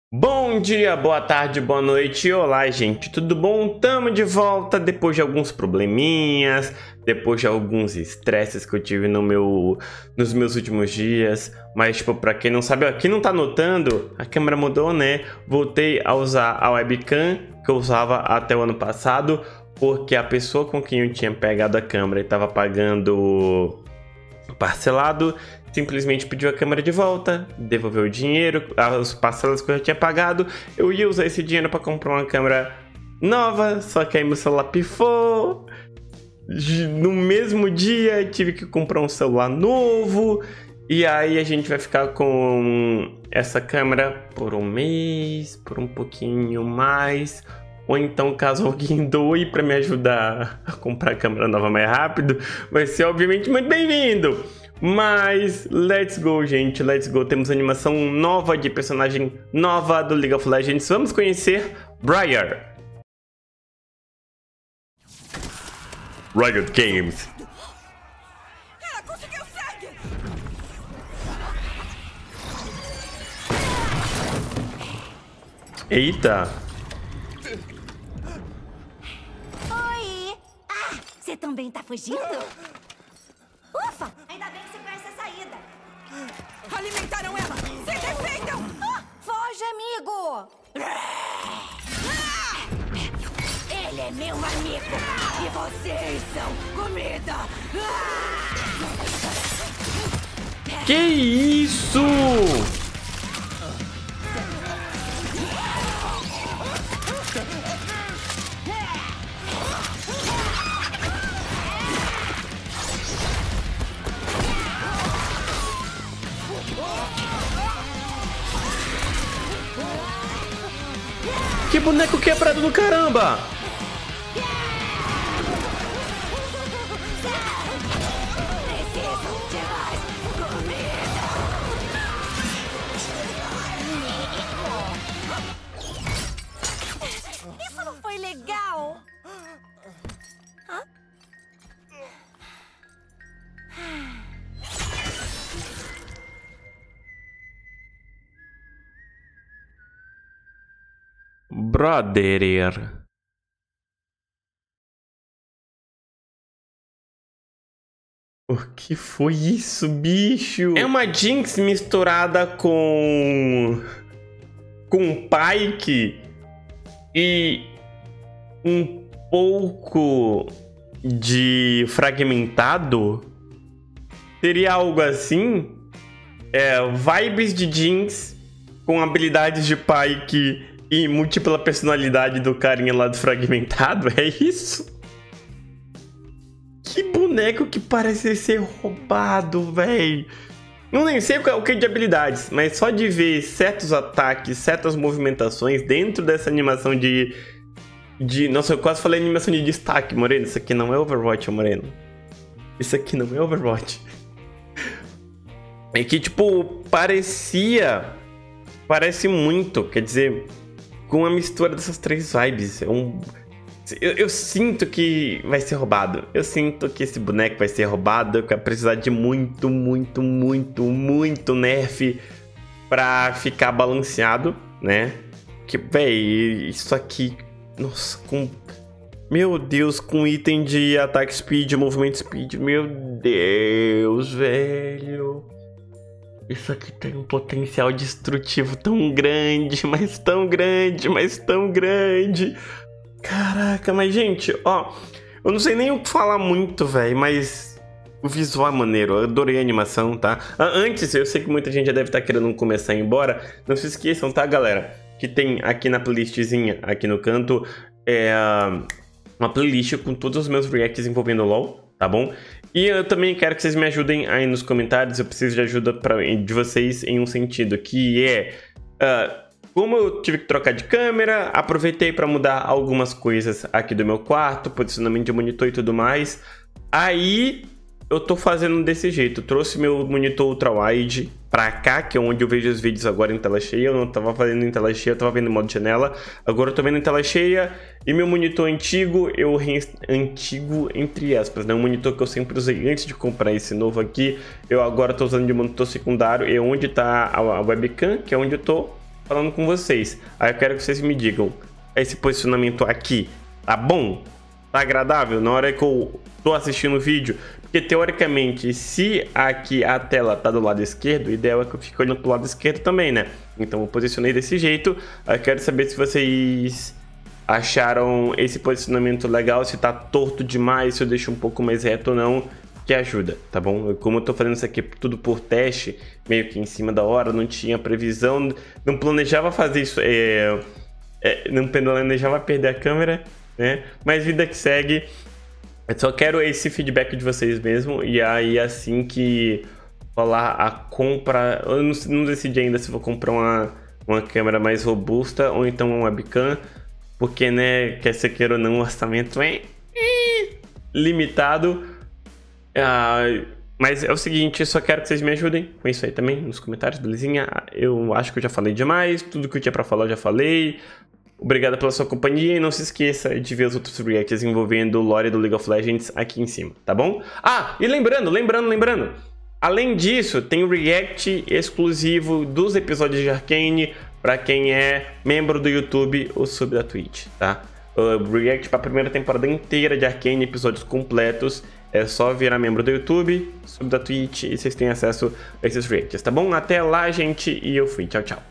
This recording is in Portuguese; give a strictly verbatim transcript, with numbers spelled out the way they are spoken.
Bom dia, boa tarde, boa noite, olá gente, tudo bom? Tamo de volta depois de alguns probleminhas, depois de alguns estresses que eu tive no meu, nos meus últimos dias. Mas tipo, pra quem não sabe, ó, quem não tá notando, a câmera mudou, né? Voltei a usar a webcam que eu usava até o ano passado, porque a pessoa com quem eu tinha pegado a câmera e tava pagando parcelado simplesmente pediu a câmera de volta, devolveu o dinheiro, as parcelas que eu já tinha pagado. Eu ia usar esse dinheiro para comprar uma câmera nova, só que aí meu celular pifou. No mesmo dia tive que comprar um celular novo. E aí a gente vai ficar com essa câmera por um mês, por um pouquinho mais. Ou então, caso alguém doe para me ajudar a comprar a câmera nova mais rápido, vai ser obviamente muito bem-vindo. Mas, let's go, gente, let's go. Temos animação nova de personagem nova do League of Legends. Vamos conhecer Briar. Riot Games. Ela conseguiu sangue! Eita. Oi! Ah, você também tá fugindo? Ufa! Ainda bem que você conhece a saída. Alimentaram ela! Se defendam! Ah, foge, amigo! Ele é meu amigo! E vocês são comida! Que isso? Que boneco quebrado do caramba! Isso não foi legal! Hã? Brother. O que foi isso, bicho? É uma Jinx misturada com... com Pyke e um pouco de fragmentado? Seria algo assim? É, vibes de Jinx com habilidades de Pyke e múltipla personalidade do carinha lá do fragmentado? É isso? Que boneco que parece ser roubado, véi. Eu nem sei o que é de habilidades, mas só de ver certos ataques, certas movimentações dentro dessa animação de... de... Nossa, eu quase falei animação de destaque, Moreno. Isso aqui não é Overwatch, Moreno. Isso aqui não é Overwatch. É que, tipo, parecia... Parece muito, quer dizer... Com a mistura dessas três vibes. É um... Eu, eu sinto que vai ser roubado. Eu sinto que esse boneco vai ser roubado. Que vai precisar de muito, muito, muito, muito nerf pra ficar balanceado, né? Que, véi, isso aqui... Nossa, com... Meu Deus, com item de ataque speed, movimento speed. Meu Deus, velho. Isso aqui tem um potencial destrutivo tão grande, mas tão grande, mas tão grande. Caraca, mas gente, ó, eu não sei nem o que falar muito, velho, mas o visual é maneiro, eu adorei a animação, tá? Antes, eu sei que muita gente já deve estar querendo começar a ir embora, não se esqueçam, tá, galera? Que tem aqui na playlistzinha, aqui no canto, é uma playlist com todos os meus reacts envolvendo o LoL, tá bom? E eu também quero que vocês me ajudem aí nos comentários, eu preciso de ajuda pra, de vocês em um sentido, que é... Uh, como eu tive que trocar de câmera, aproveitei para mudar algumas coisas aqui do meu quarto, posicionamento de monitor e tudo mais. Aí eu tô fazendo desse jeito, trouxe meu monitor ultra-wide pra cá, que é onde eu vejo os vídeos agora em tela cheia. Eu não tava fazendo em tela cheia, eu tava vendo em modo janela. Agora eu tô vendo em tela cheia. E meu monitor antigo, eu re... antigo entre aspas, né? Um monitor que eu sempre usei antes de comprar esse novo aqui. Eu agora tô usando de monitor secundário, é onde tá a webcam, que é onde eu tô falando com vocês. Aí eu quero que vocês me digam, esse posicionamento aqui tá bom? Tá agradável na hora que eu tô assistindo o vídeo? Porque teoricamente, se aqui a tela tá do lado esquerdo, o ideal é que eu fique olhando pro lado esquerdo também, né? Então eu posicionei desse jeito. Aí eu quero saber se vocês acharam esse posicionamento legal, se tá torto demais, se eu deixo um pouco mais reto ou não, que ajuda, tá bom? Como eu tô fazendo isso aqui tudo por teste, meio que em cima da hora, não tinha previsão, não planejava fazer isso, é, é, não planejava perder a câmera, né? Mas vida que segue, eu só quero esse feedback de vocês mesmo, e aí assim que rolar a compra, eu não, não decidi ainda se vou comprar uma, uma câmera mais robusta ou então uma webcam, porque, né, quer ser queira ou não, o orçamento é limitado. Ah, mas é o seguinte, eu só quero que vocês me ajudem com isso aí também, nos comentários, belezinha? Eu acho que eu já falei demais, tudo que eu tinha pra falar eu já falei. Obrigado pela sua companhia e não se esqueça de ver os outros reacts envolvendo o lore do League of Legends aqui em cima, tá bom? Ah, e lembrando, lembrando, lembrando, além disso, tem o react exclusivo dos episódios de Arcane pra quem é membro do YouTube ou sub da Twitch, tá? O react pra primeira temporada inteira de Arcane, episódios completos. É só virar membro do YouTube, sub da Twitch e vocês têm acesso a esses reacts, tá bom? Até lá, gente, e eu fui. Tchau, tchau.